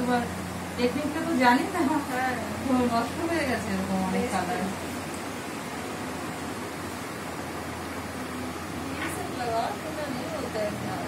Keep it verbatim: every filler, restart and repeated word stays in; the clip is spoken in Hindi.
এবার টেকনিকটা তো জানি না, তো নষ্ট হয়ে গেছে এরকম অনেক কালার। लगा तो नहीं होता है।